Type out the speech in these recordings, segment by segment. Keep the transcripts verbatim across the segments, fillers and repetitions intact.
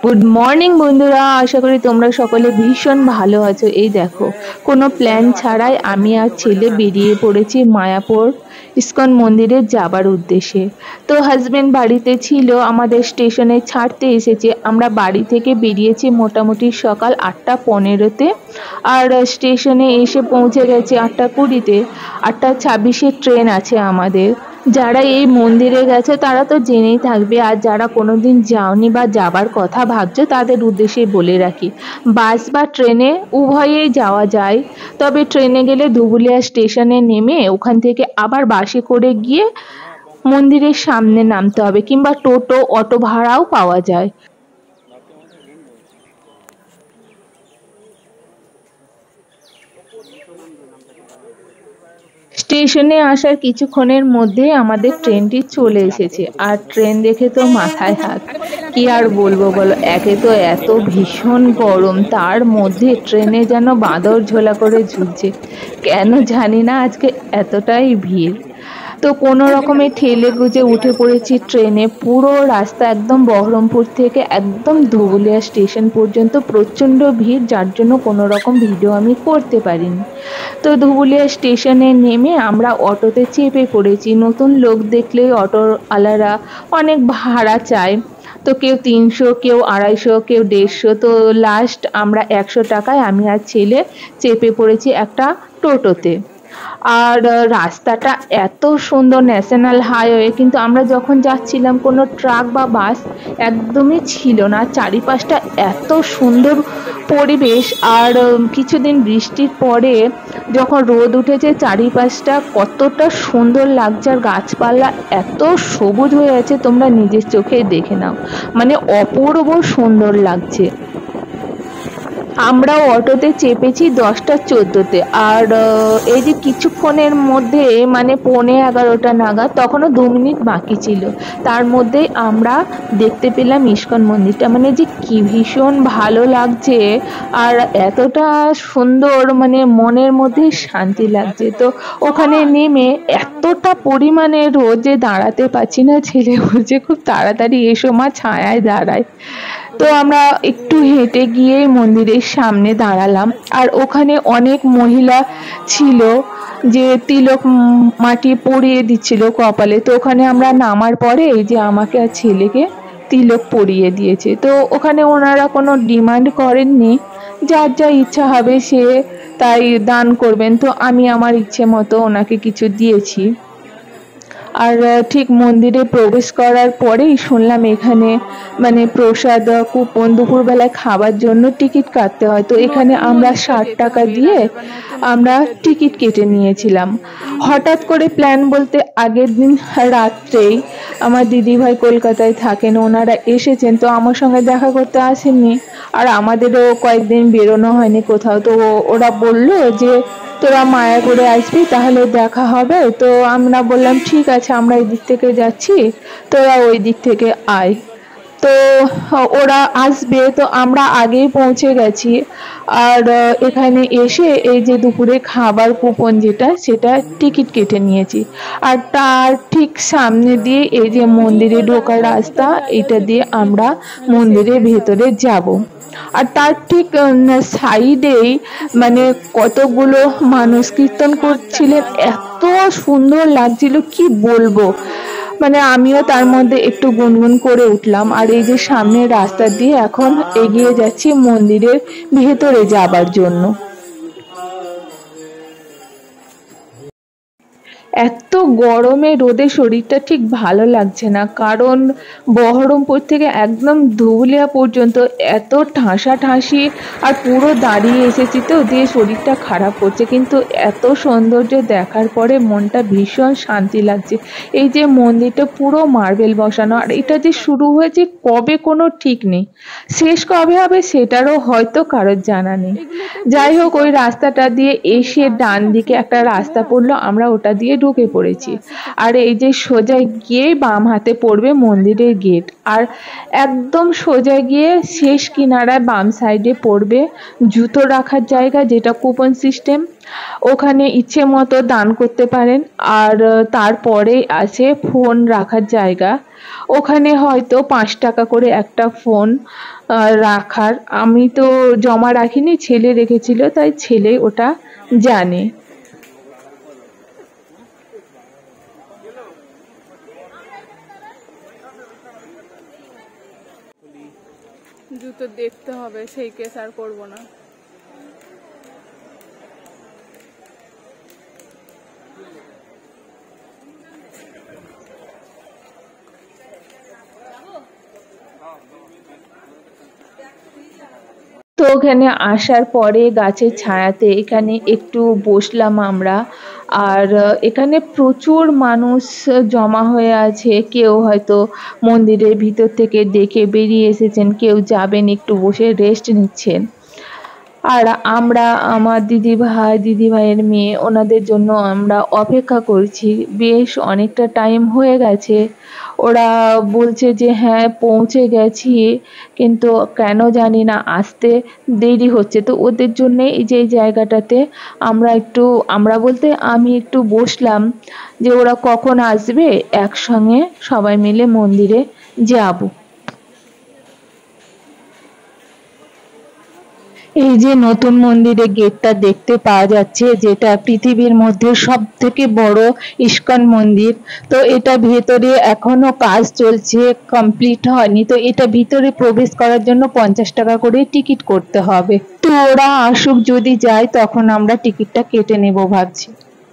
Good morning বন্ধুরা, আশা করি তোমরা সকলে ভীষণ ভালো আছো। এই দেখো, কোনো প্ল্যান ছাড়াই আমি আর ছেলে বেরিয়ে পড়েছি মায়াপুর ইস্কন মন্দিরে যাবার উদ্দেশ্যে। তো হাজবেন্ড বাড়িতে ছিল, আমাদের স্টেশনে ছাড়তে এসেছে। আমরা বাড়ি থেকে বেরিয়েছি মোটামুটি সকাল আটটা পনেরোতে, আর স্টেশনে এসে পৌঁছে গেছে আটটা কুড়িতে। আটটা ছাব্বিশে ট্রেন আছে আমাদের। যারা এই মন্দিরে গেছে তারা তো জেনেই থাকবে, আর যারা কোনোদিন যাওনি বা যাবার কথা ভাবছো তাদের উদ্দেশ্যে বলে রাখি, বাস বা ট্রেনে উভয়েই যাওয়া যায়। তবে ট্রেনে গেলে ধুবুলিয়া স্টেশনে নেমে ওখান থেকে আবার বাসে করে গিয়ে মন্দিরের সামনে নামতে হবে, কিংবা টোটো অটো ভাড়াও পাওয়া যায়। স্টেশনে আসার কিছুক্ষণের মধ্যে আমাদের ট্রেনটি চলে এসেছে, আর ট্রেন দেখে তো মাথায় হাত। কি আর বলবো বলো, একে তো এত ভীষণ গরম, তার মধ্যে ট্রেনে যেন বাঁদর ঝোলা করে ঝুলছে। কেন জানি না আজকে এতটাই ভিড়। তো কোনো রকমে ঠেলে গুজে উঠে পড়েছি ট্রেনে। পুরো রাস্তা একদম বহরমপুর থেকে একদম ধুবুলিয়া স্টেশন পর্যন্ত প্রচণ্ড ভিড়, যার জন্য কোনো রকম ভিডিও আমি করতে পারিনি। তো ধুবুলিয়া স্টেশনে নেমে আমরা অটোতে চেপে পড়েছি। নতুন লোক দেখলেই অটোওয়ালারা অনেক ভাড়া চায়, তো কেউ তিনশো, কেউ আড়াইশো, কেউ দেড়শো। তো লাস্ট আমরা একশো টাকায় আমি আর ছেলে চেপে পড়েছি একটা টোটোতে। আর রাস্তাটা এত সুন্দর, ন্যাশনাল হাইওয়ে, কিন্তু আমরা যখন যাচ্ছিলাম কোনো ট্রাক বা বাস একদমই ছিল না। চারিপাশটা এত সুন্দর পরিবেশ, আর কিছুদিন বৃষ্টির পরে যখন রোদ উঠেছে চারিপাশটা কতটা সুন্দর লাগছে, আর গাছপালা এত সবুজ হয়ে আছে, তোমরা নিজের চোখে দেখে নাও, মানে অপূর্ব সুন্দর লাগছে। আমরাও অটোতে চেপেছি দশটা চোদ্দোতে, আর এই যে কিছুক্ষণের মধ্যে মানে পৌনে এগারোটা নাগাদ, তখনও দু মিনিট বাকি ছিল, তার মধ্যেই আমরা দেখতে পেলাম ইস্কন মন্দিরটা। মানে যে কি ভীষণ ভালো লাগছে, আর এতটা সুন্দর, মানে মনের মধ্যে শান্তি লাগছে। তো ওখানে নেমে এতটা পরিমাণে রোদে দাঁড়াতে পারছি না, ছেলে বলছে খুব তাড়াতাড়ি এসো মা, ছায়ায় দাঁড়ায়। তো আমরা একটু হেঁটে গিয়ে মন্দিরের সামনে দাঁড়ালাম, আর ওখানে অনেক মহিলা ছিল যে তিলক মাটি পরিয়ে দিচ্ছিল কপালে। তো ওখানে আমরা নামার পরে এই যে আমাকে আর ছেলেকে তিলক পরিয়ে দিয়েছে। তো ওখানে ওনারা কোনো ডিমান্ড করেননি, যার যা ইচ্ছা হবে সে তাই দান করবেন। তো আমি আমার ইচ্ছে মতো ওনাকে কিছু দিয়েছি। আর ঠিক মন্দিরে প্রবেশ করার পরেই শুনলাম এখানে মানে প্রসাদ কুপন দুপুরবেলায় খাবার জন্য টিকিট কাটতে হয়। তো এখানে আমরা ষাট টাকা দিয়ে আমরা টিকিট কেটে নিয়েছিলাম। হঠাৎ করে প্ল্যান বলতে আগের দিন রাত্রেই আমার দিদিভাই কলকাতায় থাকেন, ওনারা এসেছেন, তো আমার সঙ্গে দেখা করতে আসেননি, আর আমাদেরও কয়েকদিন বেরোনো হয়নি কোথাও। তো ওরা বললো যে তোরা মায়াপুরে আসবি, তাহলে দেখা হবে। তো আমরা বললাম ঠিক আছে, আমরা এই দিক থেকে যাচ্ছি, তোরা ওই দিক থেকে আয়। তো ওরা আসবে, তো আমরা আগেই পৌঁছে গেছি। আর এখানে এসে এই যে দুপুরে খাবার কুপন যেটা, সেটা টিকিট কেটে নিয়েছি। আর তার ঠিক সামনে দিয়ে এই যে মন্দিরে ঢোকার রাস্তা, এটা দিয়ে আমরা মন্দিরের ভেতরে যাব। আর তার ঠিক সাইডেই মানে কতগুলো মানুষ কীর্তন করছিলেন, এত সুন্দর লাগছিল কি বলবো, মানে আমিও তার মধ্যে একটু গুনগুন করে উঠলাম। আর এই যে সামনের রাস্তা দিয়ে এখন এগিয়ে যাচ্ছি মন্দিরের ভেতরে যাবার জন্য। এত গরমে রোদে শরীরটা ঠিক ভালো লাগছে না, কারণ বহরমপুর থেকে একদম ধুবুলিয়া পর্যন্ত এত ঠাঁসাঠাঁসি, আর পুরো দাঁড়িয়ে এসেছি তো, দিয়ে শরীরটা খারাপ করছে। কিন্তু এত সৌন্দর্য দেখার পরে মনটা ভীষণ শান্তি লাগছে। এই যে মন্দিরটা পুরো মার্বেল বসানো, আর এটা যে শুরু হয়েছে কবে কোনো ঠিক নেই, শেষ কবে হবে সেটারও হয়তো কারোর জানা নেই। যাই হোক, ওই রাস্তাটা দিয়ে এসে ডান দিকে একটা রাস্তা পড়লো, আমরা ওটা দিয়ে ঢুকে পড়েছি। আর এই যে সোজা গিয়ে বাম হাতে পড়বে মন্দিরের গেট, আর একদম সোজা গিয়ে শেষ কিনারায় বাম সাইডে পড়বে জুতো রাখার জায়গা, যেটা কুপন সিস্টেম। ওখানে ইচ্ছে মতো দান করতে পারেন। আর তারপরে আছে ফোন রাখার জায়গা, ওখানে হয়তো পাঁচ টাকা করে একটা ফোন রাখার। আমি তো জমা রাখিনি, ছেলে রেখেছিল, তাই ছেলে ওটা জানে। জুতো দেখতে হবে, সেই কেস আর করবো না। তো ওখানে আসার পরে গাছের ছায়াতে এখানে একটু বসলাম আমরা। আর এখানে প্রচুর মানুষ জমা হয়ে আছে, কেউ হয়তো মন্দিরের ভিতর থেকে দেখে বেরিয়ে এসেছেন, কেউ যাবেন একটু বসে রেস্ট নিচ্ছেন। আর আমরা আমার দিদি ভাই দিদি ভাইয়ের মেয়ে ওনাদের জন্য আমরা অপেক্ষা করছি। বেশ অনেকটা টাইম হয়ে গেছে। ওরা বলছে যে হ্যাঁ পৌঁছে গেছি, কিন্তু কেন জানি না আসতে দেরি হচ্ছে। তো ওদের জন্য এই যে জায়গাটাতে আমরা একটু আমরা বলতে আমি একটু বসলাম, যে ওরা কখন আসবে, একসঙ্গে সবাই মিলে মন্দিরে যাব। এই যে নতুন মন্দিরের গেটটা দেখতে পাওয়া যাচ্ছে, যেটা পৃথিবীর মধ্যে সব থেকে বড় ইস্কন মন্দির। তো এটা ভেতরে এখনো কাজ চলছে, কমপ্লিট হয়নি। তো এটা ভিতরে প্রবেশ করার জন্য পঞ্চাশ টাকা করে টিকিট করতে হবে। তো ওরা আসুক, যদি যায় তখন আমরা টিকিটটা কেটে নেব ভাবছি।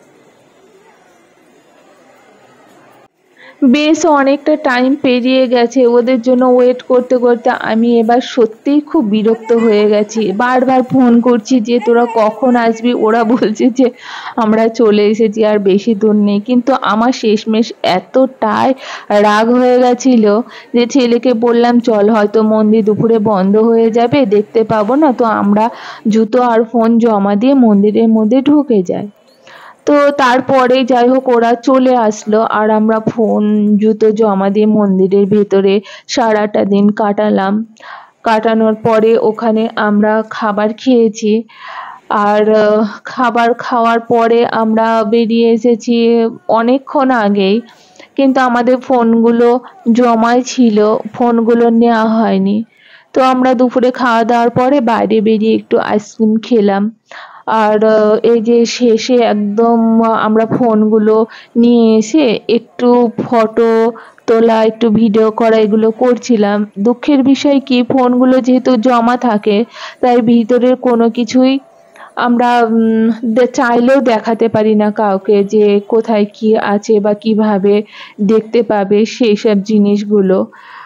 বেশ অনেকটা টাইম পেরিয়ে গেছে, ওদের জন্য ওয়েট করতে করতে আমি এবার সত্যিই খুব বিরক্ত হয়ে গেছি। বারবার ফোন করছি যে তোরা কখন আসবি, ওরা বলছে যে আমরা চলে এসেছি, আর বেশি দূর নেই। কিন্তু আমার শেষমেশ এতটাই রাগ হয়ে গেছিল যে ছেলেকে বললাম চল, হয়তো মন্দির দুপুরে বন্ধ হয়ে যাবে, দেখতে পাবো না, তো আমরা জুতো আর ফোন জমা দিয়ে মন্দিরের মধ্যে ঢুকে যাই। তো তারপরে যাই হোক ওরা চলে আসলো, আর আমরা ফোন জুতো জমা দিয়ে মন্দিরের ভেতরে সারাটা দিন কাটালাম। কাটানোর পরে ওখানে আমরা খাবার খেয়েছি। আর খাবার খাওয়ার পরে আমরা বেরিয়ে এসেছি অনেকক্ষণ আগেই, কিন্তু আমাদের ফোনগুলো জমাই ছিল, ফোনগুলো নেওয়া হয়নি। তো আমরা দুপুরে খাওয়া দাওয়ার পরে বাইরে বেরিয়ে একটু আইসক্রিম খেলাম। আর এই যে শেষে একদম আমরা ফোনগুলো নিয়ে এসে একটু ফটো তোলা, একটু ভিডিও করা, এগুলো করছিলাম। দুঃখের বিষয় কি, ফোনগুলো যেহেতু জমা থাকে, তাই ভিতরের কোনো কিছুই আমরা চাইলেও দেখাতে পারি না কাউকে, যে কোথায় কি আছে বা কিভাবে দেখতে পাবে সেই সব জিনিসগুলো।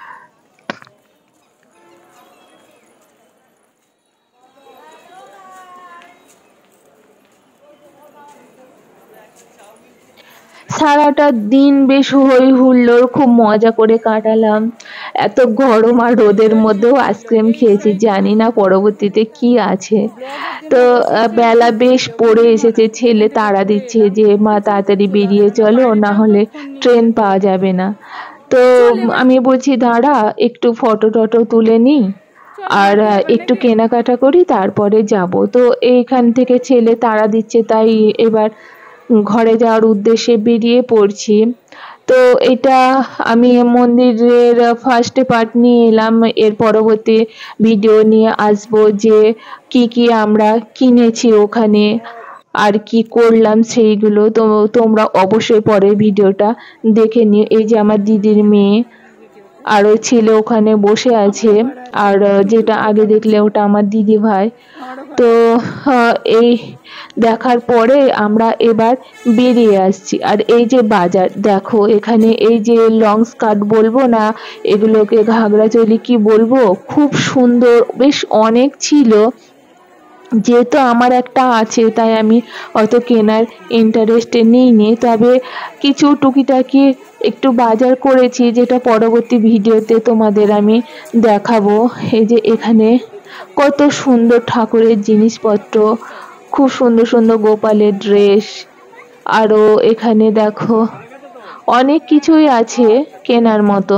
সারাটা দিন বেশ হই হুল্লোড়, খুব মজা করে কাটালাম। এত গরম আর রোদের মধ্যেও আইসক্রিম খেয়েছি, জানি না পরবর্তীতে কি আছে। তো বেলা বেশ পড়ে এসেছে, ছেলে তাড়া দিচ্ছে যে মা তাড়াতাড়ি বেরিয়ে চলো, না হলে ট্রেন পাওয়া যাবে না। তো আমি বলছি দাঁড়া একটু ফটো টটো তুলে নিই, আর একটু কেনাকাটা করি, তারপরে যাব। তো এইখান থেকে ছেলে তাড়া দিচ্ছে, তাই এবার ঘরে যাওয়ার উদ্দেশ্যে বেরিয়ে পড়ছি। তো এটা আমি মন্দিরের ফার্স্ট পার্ট নিয়ে এলাম, এর পরবর্তী ভিডিও নিয়ে আসবো যে কি কি আমরা কিনেছি ওখানে আর কি করলাম সেইগুলো। তো তোমরা অবশ্যই পরের ভিডিওটা দেখে নিও। এই যে আমার দিদির মেয়ে আর ওই ছেলে ওখানে বসে আছে, আর যেটা আগে দেখলে ওটা আমার দিদি ভাই। তো এই দেখার পরে আমরা এবার বেরিয়ে আসছি। আর এই যে বাজার দেখো, এখানে এই যে লং স্কার্ট বলবো না, এগুলোকে ঘাগরা চলি কি বলবো, খুব সুন্দর, বেশ অনেক ছিল। যেহেতু আমার একটা আছে তাই আমি অত কেনার ইন্টারেস্টে নিইনি, তবে কিছু টুকিটাকি একটু বাজার করেছি, যেটা পরবর্তী ভিডিওতে তোমাদের আমি দেখাবো। এই যে এখানে কত সুন্দর ঠাকুরের জিনিসপত্র, খুব সুন্দর সুন্দর গোপালের ড্রেস, আরো এখানে দেখো অনেক কিছুই আছে কেনার মতো।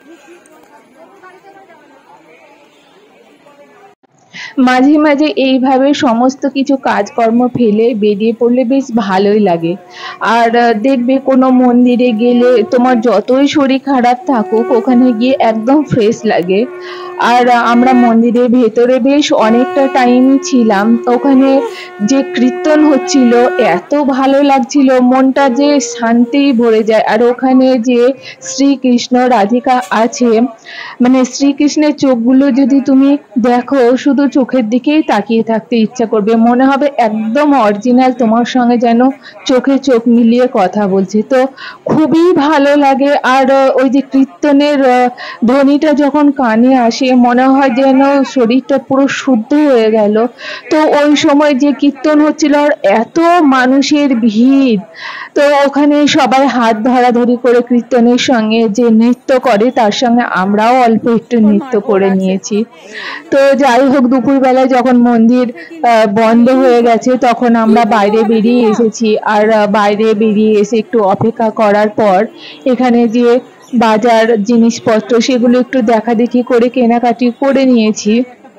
মাঝে মাঝে এইভাবে সমস্ত কিছু কাজকর্ম ফেলে বেরিয়ে পড়লে বেশ ভালোই লাগে। আর আহ, দেখবে কোনো মন্দিরে গেলে তোমার যতই শরীর খারাপ থাকুক ওখানে গিয়ে একদম ফ্রেশ লাগে। আর আহ, আমরা মন্দিরের ভেতরে বেশ অনেকটা টাইমই ছিলাম। ওখানে যে কীর্তন হচ্ছিল এত ভালো লাগছিল, মনটা যে শান্তি ভরে যায়। আর ওখানে যে শ্রীকৃষ্ণ রাধিকা আছে, মানে শ্রীকৃষ্ণের চোখগুলো যদি তুমি দেখো শুধু চোখের দিকেই তাকিয়ে থাকতে ইচ্ছা করবে, মনে হবে একদম অরিজিনাল তোমার সঙ্গে যেন চোখে চোখ মিলিয়ে কথা বলছে। তো খুবই ভালো লাগে। আর আহ, ওই যে কীর্তনের আহ, ধ্বনিটা যখন কানে আসে মনে হয় যেন শরীরটা পুরো শুদ্ধ হয়ে গেল। তো ওই সময় যে কীর্তন হচ্ছিল আর এত মানুষের ভিড়, তো ওখানে সবাই হাত ধরাধরি করে কীর্তনের সঙ্গে যে নৃত্য করে তার সঙ্গে আমরাও অল্প একটু নৃত্য করে নিয়েছি। তো যাই হোক, দুপুরবেলায় যখন মন্দির আহ, বন্ধ হয়ে গেছে তখন আমরা বাইরে বেরিয়ে এসেছি। আর আহ, বাইরে বেরিয়ে এসে একটু অপেক্ষা করার পর এখানে যে বাজার জিনিসপত্র সেগুলো একটু দেখাদেখি করে কেনাকাটি করে নিয়েছি।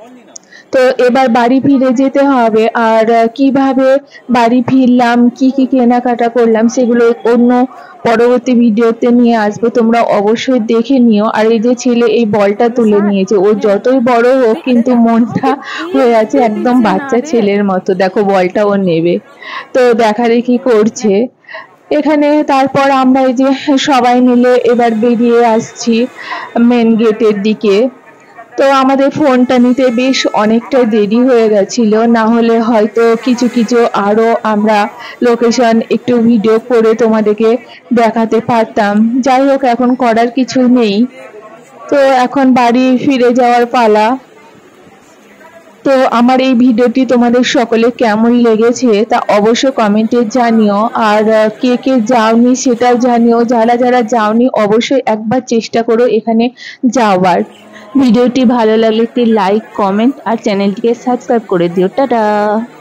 তো এবার বাড়ি ফিরে যেতে হবে। আর আহ, কিভাবে বাড়ি ফিরলাম, কি কি কেনাকাটা করলাম সেগুলো অন্য পরবর্তী ভিডিওতে নিয়ে আসবো, তোমরা অবশ্যই দেখে নিও। আর এই যে ছেলে এই বলটা তুলে নিয়েছে, ও যতই বড় হোক কিন্তু মনটা হয়ে আছে একদম বাচ্চা ছেলের মতো, দেখো বলটা ও নেবে, তো দেখা দেখি করছে এখানে। তারপর আমরা এই যে সবাই মিলে এবার বেরিয়ে আসছি মেন গেটের দিকে। তো আমাদের ফোনটা নিতে বেশ অনেকটা দেরি হয়ে গেছিল, না হলে হয়তো কিছু কিছু আরো আমরা লোকেশন একটু ভিডিও করে তোমাদেরকে দেখাতে পারতাম। যাই হোক, এখন করার কিছু নেই। তো এখন বাড়ি ফিরে যাওয়ার পালা। তো আমার এই ভিডিওটি তোমাদের সকলে কেমন লেগেছে তা অবশ্যই কমেন্টে জানিও। আর আহ, কে কে যাওনি সেটাও জানিও। যারা যারা যাওনি অবশ্যই একবার চেষ্টা করো এখানে যাওয়ার। ভিডিওটি ভালো লাগলে একটি লাইক, কমেন্ট আর চ্যানেলটিকে সাবস্ক্রাইব করে দিও। টাটা।